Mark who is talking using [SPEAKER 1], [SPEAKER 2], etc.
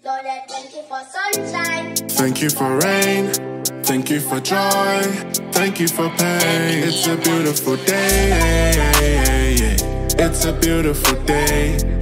[SPEAKER 1] Lord, I thank you for sunshine.
[SPEAKER 2] Thank you for rain. Thank you for joy. Thank you for pain. It's a beautiful day. It's a beautiful day.